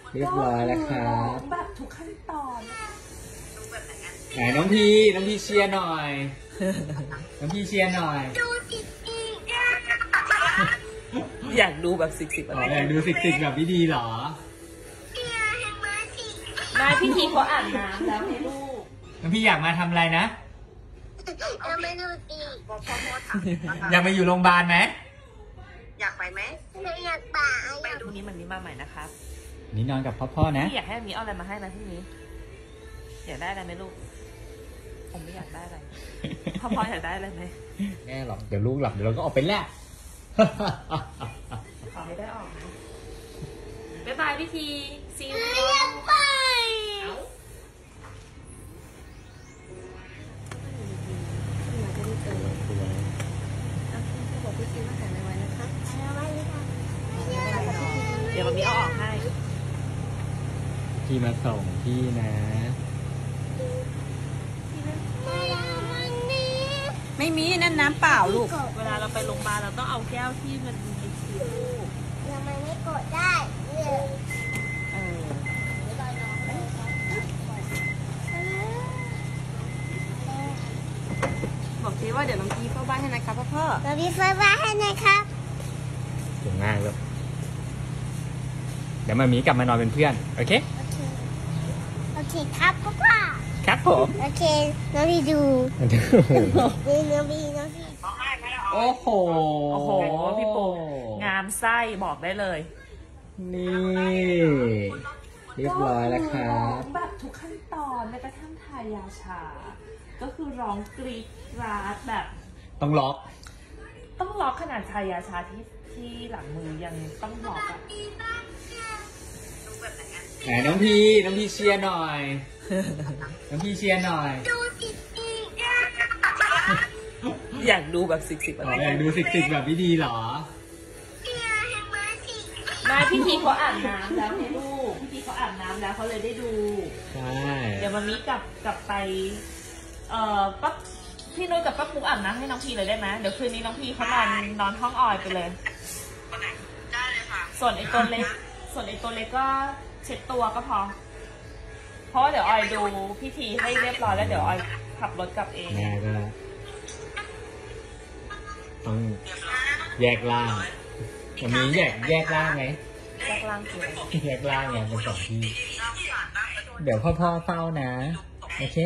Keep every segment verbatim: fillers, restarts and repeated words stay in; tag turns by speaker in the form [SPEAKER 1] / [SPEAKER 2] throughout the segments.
[SPEAKER 1] เรียบร้อยแล้วครับ
[SPEAKER 2] แบบทุกขั้นตอน
[SPEAKER 1] ไหนน้องพีน้องพีเชียร์หน่อยน้องพีเชียร์หน่อย
[SPEAKER 2] อยากดูแบบสิกสิกอะไร
[SPEAKER 1] อยากดูสิกสิกแบบพี่ดีหรอ
[SPEAKER 2] นายพี่ทีเขาอาบน้ำแล้วให้ลูก
[SPEAKER 1] น้องพี่อยากมาทำอะไรนะ
[SPEAKER 3] ยังไม่ดูดี
[SPEAKER 1] อยากไปอยู่โรงพยาบาลไหม
[SPEAKER 3] อยากไปไหมไม่อยากไป
[SPEAKER 2] ไปดูนี้มันนี้มาใหม่นะครับ
[SPEAKER 1] นี่นอนกับพ่อๆนะ
[SPEAKER 2] พี่อยากให้มีเอาอะไรมาให้นะพี่นี้อยากได้อะไรไหมลูกผมไม่อยากได้อะไรพ่อๆอยากได้อะไรไหม
[SPEAKER 1] แม่หรอกเดี๋ยวลูกหลับเดี๋ยวเราก็ออกไปแล้ว
[SPEAKER 2] ขอให้ได้ออกนะบ๊ายบายพี่ทีซีอู
[SPEAKER 3] อยากไป
[SPEAKER 2] เดี๋ยวมันมีเอาออกให้
[SPEAKER 1] พี่มาส่งพี่นะ
[SPEAKER 2] ไม่มีนั่นน้ำเปล่าลูกเวลาเราไปโรงพยาบาลเราต้องเอาแก้วที่มันมีสีลูก
[SPEAKER 3] ยังไม่ไม่กดได้เออ
[SPEAKER 2] บอกทีว่าเดี๋ยวน้องพีเฝ้าบ้านให้นะครับพ่อพ่อ
[SPEAKER 3] น้องพีเฝ้าบ้านให้นะครับ
[SPEAKER 1] เก่งมากลูกเดี๋ยวมามีกลับมานอนเป็นเพื่อนโอเค
[SPEAKER 3] โอเคครับพ่อพ่อ
[SPEAKER 1] ครับผม
[SPEAKER 3] โอเคน้องพีดูน้องพีน้องพี
[SPEAKER 1] โอ้โห
[SPEAKER 2] โอ้โหพี่ปูงามไส้บอกได้เลย
[SPEAKER 1] นี่เรียบร้อยแล้วครับ
[SPEAKER 2] แบบทุกขั้นตอนแม้กระทั่งทายาชาก็คือร้องกรี๊ดกราดแบบ
[SPEAKER 1] ต้องล็อก
[SPEAKER 2] ต้องล็อกขนาดทายาชาที่ที่หลังมือยังต้องล็อกอ่ะ
[SPEAKER 1] ไหนน้องพีน้องพีเชียร์หน่อยน้องพีเชียร์หน่อย
[SPEAKER 2] อยากดูแบบสิกสิกอะไร
[SPEAKER 1] อยากดูสิกสิกแบบพี่ดีหรอ
[SPEAKER 2] ไม่พี่ทีเขาอาบน้ำแล้วให้ลูกพี่ทีเขาอาบน้ำแล้วเขาเลยได้ดู
[SPEAKER 1] ใช่
[SPEAKER 2] เดี๋ยวมามิกลับกลับไปเอ่อปั๊บพี่นุ้ยกับปั๊บปุ๊กอาบน้ำให้น้องพีเลยได้ไหมเดี๋ยวคืนนี้น้องพีเขานอนนอนห้องออยไปเลย
[SPEAKER 3] ได้เลยค่ะ
[SPEAKER 2] ส่วนไอ้ตัวเล็กส่วนไอ้ตัวเล็กก็เช็ดตัวก็พอเพราะว่าเดี๋ยวออยดูพี่ทีให้เรียบร้อยแล้วเดี๋ยวออยขับรถกลับเอง
[SPEAKER 1] แม่ก็ต้องแยกล่างวันนี้แยกแยกล่างไหม
[SPEAKER 2] แยกล่างคือ
[SPEAKER 1] แยกล่างไงเป็นสองที่เดี๋ยวพ่อพ่อเฝ้านะโอเค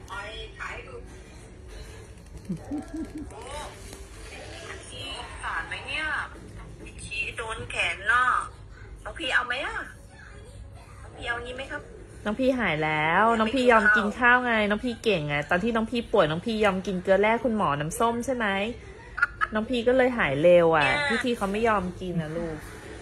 [SPEAKER 3] สาดไหมเนี่ยชี้โดนแขนเนาะน้องพี่เอาไหมอ่ะน้องพี่เอางี้ไหมครับ
[SPEAKER 2] น้องพี่หายแล้วน้องพี่ยอมกินข้าวไงน้องพี่เก่งไงตอนที่น้องพี่ป่วยน้องพี่ยอมกินเกลือแร่คุณหมอน้ำส้มใช่ไหมน้องพี่ก็เลยหายเร็วอ่ะพี่ทีเขาไม่ยอมกินนะลูก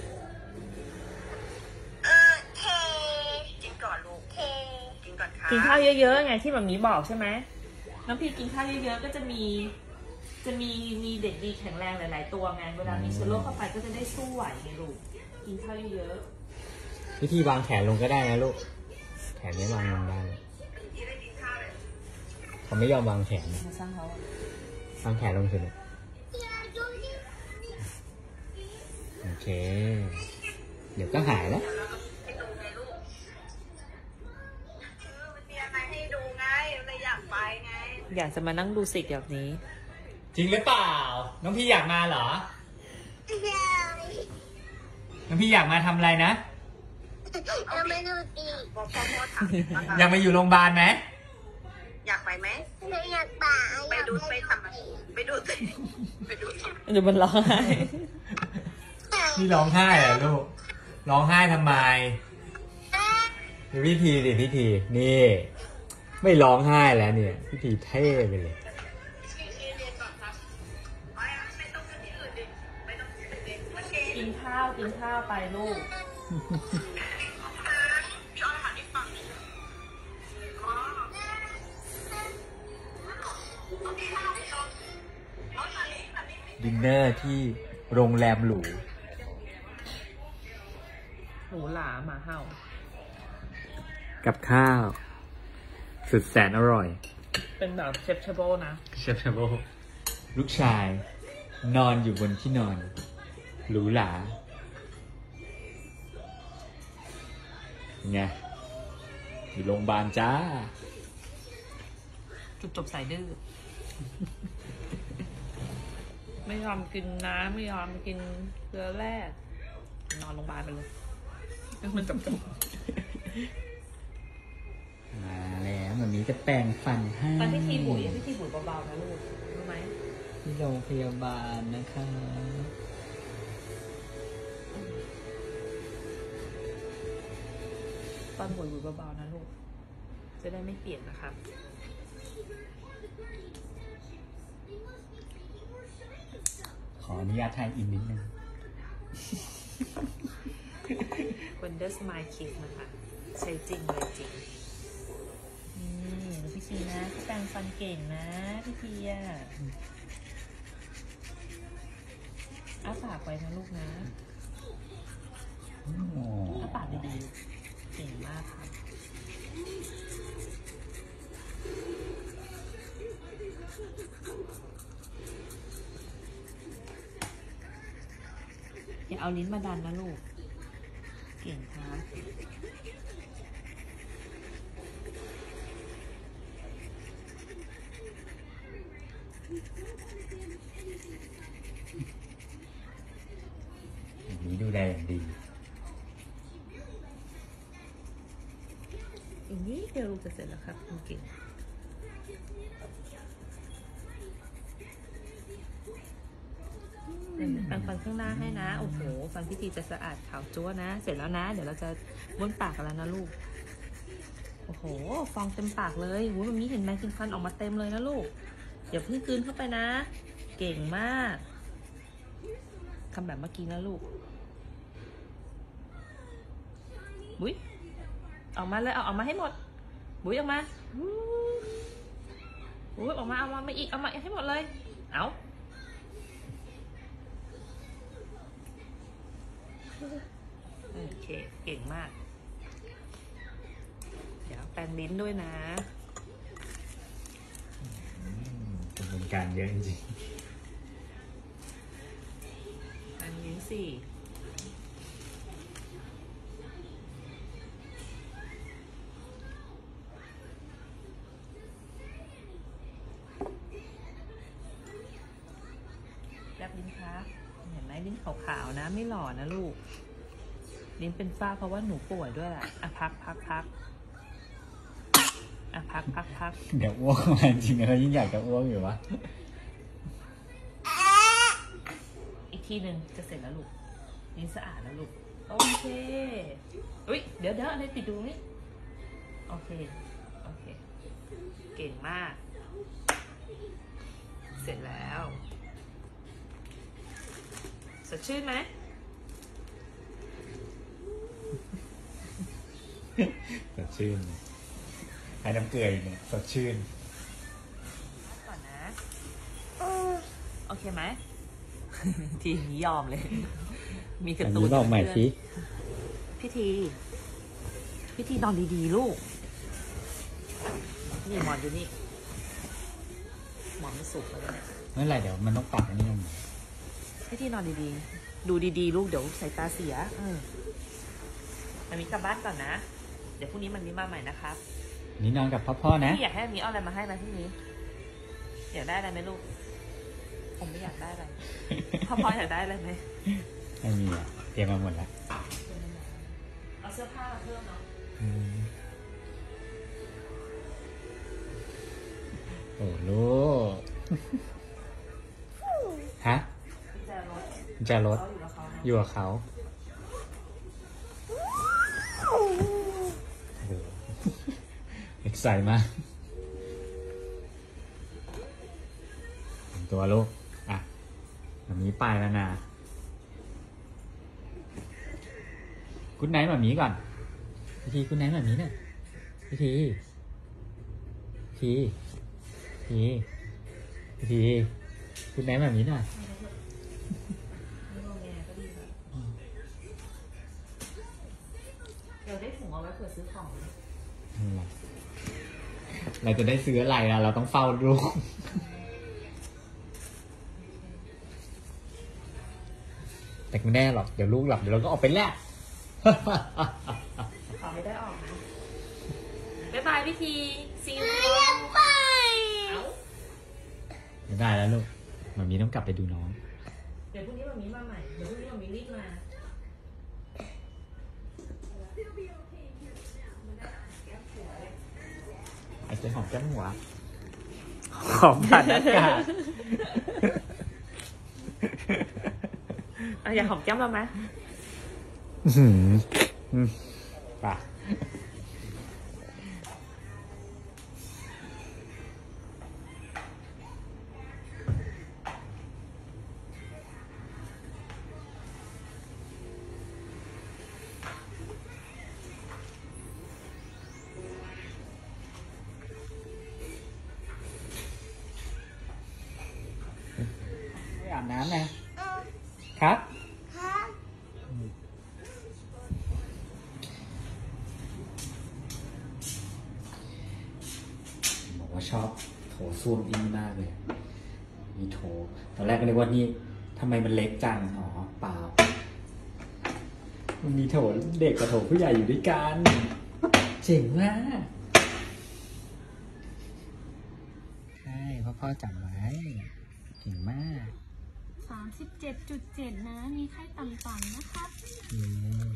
[SPEAKER 3] เออเทกินก่อนลูกเทกินก่อนค่ะ
[SPEAKER 2] กินข้าวเยอะๆไงที่แบบนี้บอกใช่ไหมน้องพี่กินข้าวเยอะๆก็จะมีจะมีมีเด็กดีแข็งแรงหลายๆตัวไงเวลามีเชื้อโรคเข้าไปก็จะได้สู้ไหวไงลูกกินข้าวเยอะ
[SPEAKER 1] ๆพี่ทีวางแขนลงก็ได้นะลูกแขนไม่วางลงได้เขาไม่ยอมวางแขนวางแขนลงสิโอเคเดี๋ยวก็หายแล้ว
[SPEAKER 2] อยากจะมานั่งดูสิกแบบนี้
[SPEAKER 1] จริงหรือเปล่าน้องพี่อยากมาเหรอน้องพี่อยากมาทำอะไรนะ
[SPEAKER 3] ยังไม่ดูดี
[SPEAKER 1] อยากไปอยู่โรงพยาบาลไหม
[SPEAKER 3] อยากไปไหมไม่อยากไปไปดูไปทำไปดูสิไปดู
[SPEAKER 2] เดี๋ยวมันร้องไห้
[SPEAKER 1] นี่ร้องไห้เหรอลูกร้องไห้ทำไมดูพิธีดิพิธีนี่ไม่ร้องไห้แล้วเนี่ยพิธีเท่ไปเลย
[SPEAKER 2] กินข้าวกินข้าวไปลูก
[SPEAKER 1] ดินเนอร์ที่โรงแรมหรู
[SPEAKER 2] หรูหราหมาเห่า
[SPEAKER 1] กับข้าวสุดแสนอร่อย
[SPEAKER 2] เป็นแบบเชฟเชโบนะ
[SPEAKER 1] เชฟเชโบลูกชายนอนอยู่บนที่นอนหรูหราไงอยู่โรงพยาบาลจ้า
[SPEAKER 2] จุดจบสายดื้อ ไม่ยอมกินน้ำไม่ยอมกินเกลือแร่นอนโรงพยาบาลไปเลยมันจบจบ
[SPEAKER 1] มาแล้ววันนี้จะแปรงฟันให้
[SPEAKER 2] ตอนที่ทีบุ๋ยที่ทีบุ๋ยเบาๆนะลูกรู้ไหม
[SPEAKER 1] ที่โรงพยาบาลนะคะ
[SPEAKER 2] ตอนบุ๋ยบุ๋ยเบาๆนะลูกจะได้ไม่เปียกนะครับ
[SPEAKER 1] ขออนุญาตถ่ายอินนิดนึง
[SPEAKER 2] Wonder Smile Kiss นะคะใช้จริงเลยจริงนี่ดูพี่ทีนะพี่แปรงฟันเก่งนะพี่ทีอ่ะอ้าปากไว้นะลูกนะอ้าปากดีๆเก่งมากครับอย่าเอาลิ้นมาดันนะลูกเก่งครับ
[SPEAKER 1] อย่างนี้ดูแลอย่างดี
[SPEAKER 2] อีกนิดเดียวลูกจะเสร็จแล้วครับคุณเก่งเดี๋ยวแปรงฟันข้างหน้าให้นะโอ้โหฟันพี่ทีจะสะอาดขาวจั๊วนะเสร็จแล้วนะเดี๋ยวเราจะบ้วนปากกันแล้วนะลูกโอ้โหฟองเต็มปากเลยโอ้ยวันนี้เห็นไหมกินฟันออกมาเต็มเลยนะลูกเดี๋ยวเพิ่งกลืนเข้าไปนะเก่งมากทำแบบเมื่อกี้นะลูกบุ้ยออกมาเลยเอาออกมาให้หมดบุ้ยออกมาบุ้ยออกมาเอามาไม่อีกเอามาให้หมดเลยเอาโอเคเก่งมากเดี๋ยวแปรงลิ้นด้วยนะ
[SPEAKER 1] กระบวนการเยอะจริง
[SPEAKER 2] แปรงลิ้นสิแลบลิ้นครับเห็นไหมลิ้นขาวๆนะไม่หล่อนะลูกลิ้นเป็นฝ้าเพราะว่าหนูป่วยด้วยแหละอ่ะพักพักพักอ่ะพักพักพัก
[SPEAKER 1] เดี๋ยวอ้วกมาจริงๆแล้วยิ่งอยากจะอ้วกอยู่วะ
[SPEAKER 2] อีกทีหนึ่งจะเสร็จแล้วลูกลิ้นสะอาดแล้วลูกโอเคอุ้ยเดี๋ยวเดี๋ยวอะไรติดดูนี่โอเคโอเคเก่งมากเสร็จแล้วสดชื่นไหม
[SPEAKER 1] สดชื่นให้น้ำเกลืออีกเนี่ยสดชื่น
[SPEAKER 2] ก่อนนะโอเคไหม ทีนี้ยอมเลยมีกระตุ้น
[SPEAKER 1] บอกใหม่สิ
[SPEAKER 2] พี่ทีพี่ทีนอนดีๆลูกนี่หมอนอยู่นี่หมอนมันสุกแล้วเนี่ย
[SPEAKER 1] เมื่อไหร่เดี๋ยวมันต้องปักอันนี้ลง
[SPEAKER 2] พี่ทีนอนดีๆดูดีๆลูกเดี๋ยวสายตาเสียเออมันมีกลับบ้านก่อนนะเดี๋ยวพรุ่งนี้มันมีมาใหม่นะครับ
[SPEAKER 1] นี่นอนกับพ่อพ่อนะ
[SPEAKER 2] พี่อยากให้มีเอาอะไรมาให้ไหมพรุ่งนี้อยากได้อะไรไหมลูกผมไม่อยากได้อะไรพ่อพ่ออยากได้อะไรไหม
[SPEAKER 1] ไม่มีอ่ะเตรียมมาหมดแล้ว
[SPEAKER 2] เอาเสื้อผ้ามาเพิ่มเนาะ
[SPEAKER 1] โอ้ลูกฮะจะรถอยู่กับเขาเอ็กซ์ไซมากตัวลูกอ่ะแบบนี้ไปแล้วนะกุ๊ดไนท์แบบนี้ก่อนพี่ทีกุ๊ดไนท์แบบนี้เนี่ยพี่ทีพี่ทีพี่ทีกุ๊ดไนท์แบบนี้น่ะ
[SPEAKER 2] เราได้ถุงเอาไว้เผื่อซื้อของ
[SPEAKER 1] เราจะได้ซื้ออะไรนะเราต้องเฝ้าลูกแต่ไม่แน่หรอกเดี๋ยวลูกหลับเดี๋ยวเราก็ออกไปแล้ว
[SPEAKER 2] ขอไม่ได้ออกนะบ๊ายบายพี่ทีซีอู
[SPEAKER 4] ไป
[SPEAKER 1] ไม่ได้แล้วลูกหมามีต้องกลับไปดูน้อง
[SPEAKER 2] เดี๋ยวพรุ่งนี้มามีมาใหม่เดี๋ยวพรุ่งนี้มามีรีบมา
[SPEAKER 1] ไอ้เจ้าของแก้มหัวหอมผ่านอากาศ
[SPEAKER 2] อ่ะอยากหอมแก้มเราไหม
[SPEAKER 1] อื้อหืออืมป่ะไปอาบน้ำนะครับ
[SPEAKER 4] ครับ
[SPEAKER 1] บอกว่าชอบโถส้วมที่นี่มากเลย มีโถ ตอนแรกก็นึกว่านี่ทำไมมันเล็กจัง อ๋อ เปล่า มันมีโถเด็กกับโถผู้ใหญ่อยู่ด้วยกัน เจ๋งมากใช่พ่อพ่อจำไว้เก่งมาก
[SPEAKER 4] สามสิบเจ็ดจุดเจ็ดนะ มีไข้ต่ำๆนะครับ
[SPEAKER 1] อืม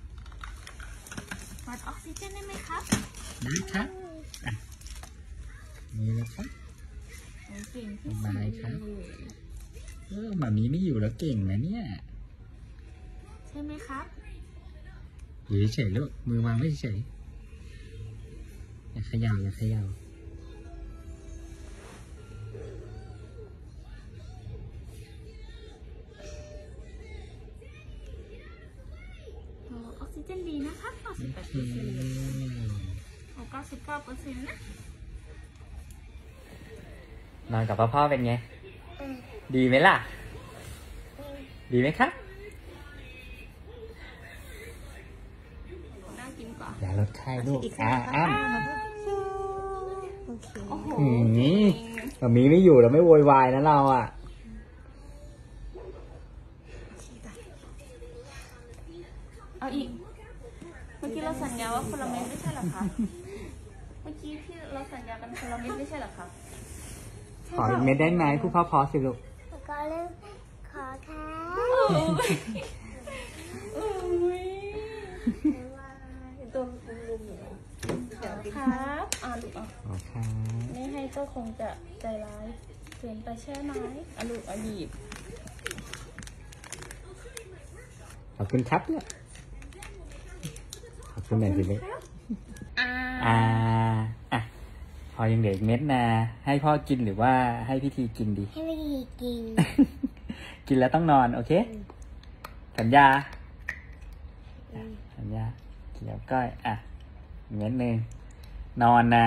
[SPEAKER 4] วัดออกซิเจนได้ไหมครับ
[SPEAKER 1] ได้ครับอ่ะนี่เลยครับ
[SPEAKER 4] โอ้เก่งที่
[SPEAKER 1] ส
[SPEAKER 4] สุด
[SPEAKER 1] บายครับ
[SPEAKER 4] เลย
[SPEAKER 1] เออหมามีไม่อยู่แล้วเก่งนะเนี่ย
[SPEAKER 4] ใช่ไหมครับ
[SPEAKER 1] อยู่เฉยๆลูกมือวางไม่เฉยอย่าเขย่าอย่าเขย่า
[SPEAKER 4] โอ้ออกซิเจนดีนะครับเก้าสิบแปดเป
[SPEAKER 1] อื
[SPEAKER 4] อร์เซ็นต์
[SPEAKER 1] ม
[SPEAKER 4] โอ้เก้าสิบเก้าเปอร์เซ็นต์นะ
[SPEAKER 1] นอนกับพ่อพ่อเป็นไง ดีไหมล่ะ ดีไหมครับ
[SPEAKER 4] น่ากินกว่า
[SPEAKER 1] อย่าลดไข้ลูกอ่าอ้ำ
[SPEAKER 4] โอเค
[SPEAKER 2] โอ้โห
[SPEAKER 1] อืมหมามีไม่อยู่เราไม่โวยวายนะเราอ่ะ
[SPEAKER 4] เอาอีก เมื่อกี้เราสัญญาว่าคนละเม็ดไม่ใช่เหรอคะ เมื่อกี้ที่เราสัญญากันคนละเม็ดไม่ใช่เหรอคะ
[SPEAKER 1] ขออีกเม็ดได้ไหมผู้พ่อพอสิลูก
[SPEAKER 4] ก็เริ่มขอค่ะตัวลุมๆอยู่ครับอ่าลูกอ่ะ
[SPEAKER 1] ขอครับ
[SPEAKER 4] ไม่ให้ก็คงจะใจร้ายเกินไปใช่ไหมอ่ะลูกอ่ะหยิบ
[SPEAKER 1] ขอบคุณครับเนี่ยขอบคุณหน่อยสิลูก
[SPEAKER 4] อ่า
[SPEAKER 1] อ่าอ่ะพอยังเหลืออีกเม็ดนะ ให้พ่อกินหรือว่าให้พี่ทีกินดี
[SPEAKER 4] ให้ไม่ดีกิน
[SPEAKER 1] กินแล้วต้องนอน โอเค สัญญาอ่ะสัญญาเกี่ยวก้อย อ่ะอีกเม็ดหนึ่งนอนนะ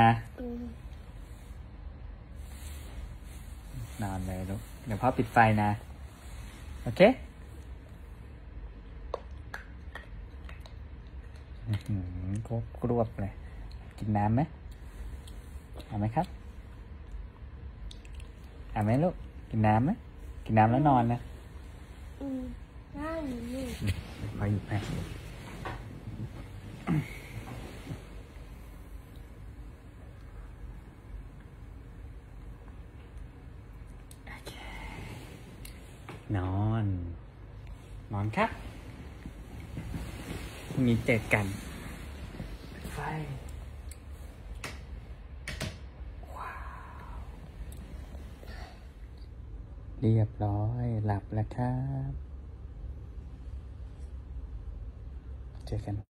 [SPEAKER 1] นอนเลยลูก เดี๋ยวพ่อปิดไฟนะ โอเคอื้อหือกรวบกรวบเลย กินน้ำไหมเอาไหมครับเอาไหมลูก กินน้ำไหมกินน้ำแล้วนอนนะ
[SPEAKER 4] อืมได้นี่
[SPEAKER 1] พอหยิบให้โอเคนอน นอนครับพรุ่งนี้เจอกันไฟว้าวเรียบร้อย หลับแล้วครับ เจอกัน